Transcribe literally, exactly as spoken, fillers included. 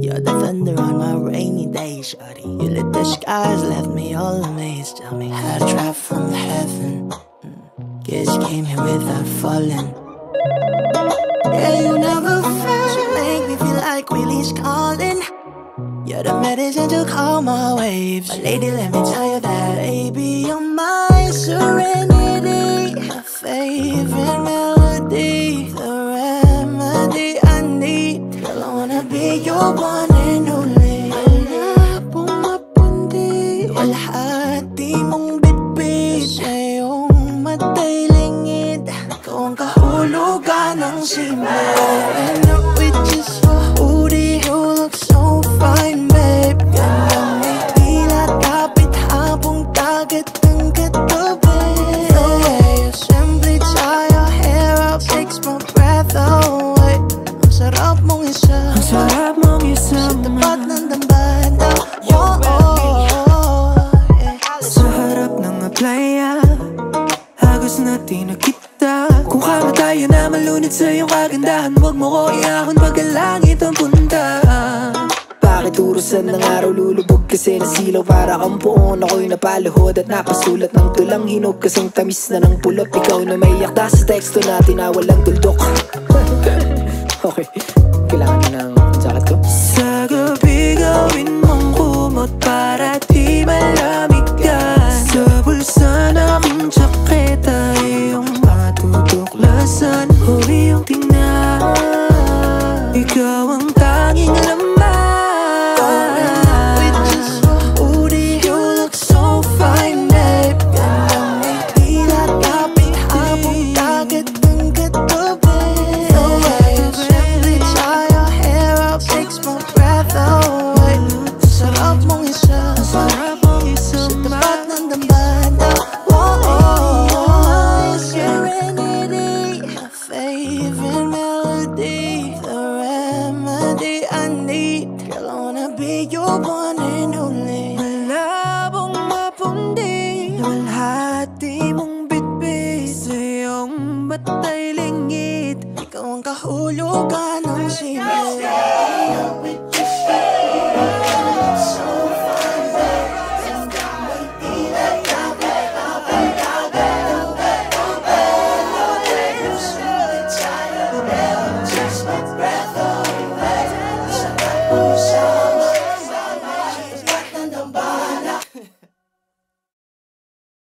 You're the thunder on my rainy day, shawty. You lit the skies, left me all amazed. Tell me how to drop from heaven. Guess you came here without falling. Yeah, you never felt. You make me feel like Willie's calling. You're the medicine to calm my waves. My lady, let me tell you that, baby, you're my serenity, my favorite melody, the remedy I need. Girl, I wanna be your one and only. Malabong mapundi, walhati mong bitbit. Sa'yong matay lingid, ikaw ang kahulugan ng simba. And up with just your hoodie, you look so fine, babe. Gandang may dilat, kapit habong dagat ng katabi. The way you simply tie your hair up takes my breath away. Ang sarap mong isa, ang sarap mong isa, sa tapat ng dambana. Oh, oh, yeah. Sa harap ng playa, agos natin nakita. Kung kama tayo na malunod sa iyong kagandahan, huwag mo ko iahon pagkalangit ang punta. Bakit urusan ng araw lulubog kasi nasilaw para kang puon? Ako'y napaluhod at napasulat ng tulang hinog, kasing tamis na ng pulot. Ikaw na may yakta sa teksto natin na walang tuldok. Okay, kailangan na ng jacket ko. Sa gabi gawin mong kumot para di malamig ka. Sa bulsa namin tsaketa iyong matutuklasan. O iyong tingnan, ikaw ang tanging laman. Ikaw ang kahulugan ng simba.